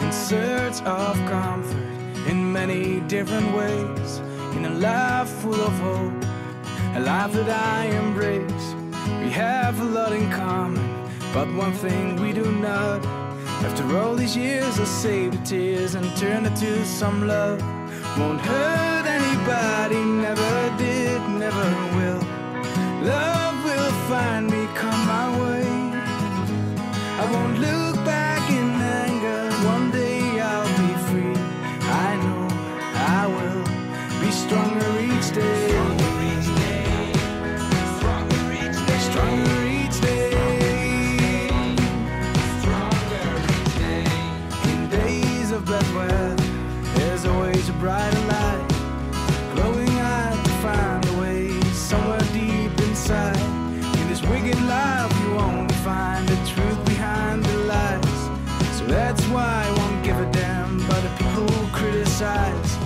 in search of comfort in many different ways, in a life full of hope, a life that I embrace. We have a lot in common, but one thing we do not. After all these years, I'll save the tears and turn it to some love. Won't hurt anybody, never did, never will. Love will find me, come my way. I won't look back in anger, one day I'll be free. I know I will be stronger each day. Stronger each day. In days of bad weather, there's always a brighter light. Glowing eyes to find a way somewhere deep inside. In this wicked life you won't find the truth behind the lies. So that's why I won't give a damn about the people who criticize.